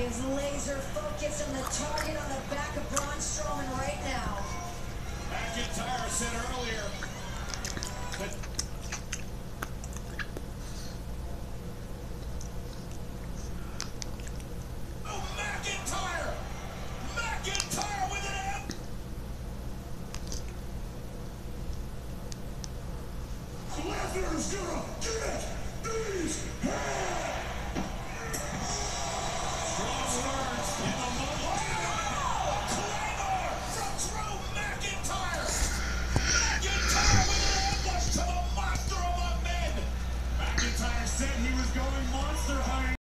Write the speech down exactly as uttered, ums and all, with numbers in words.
is laser focused on the target on the back of Braun Strowman right now. McIntyre said earlier that oh, McIntyre! McIntyre with an M! Lesnar's gonna get these hands!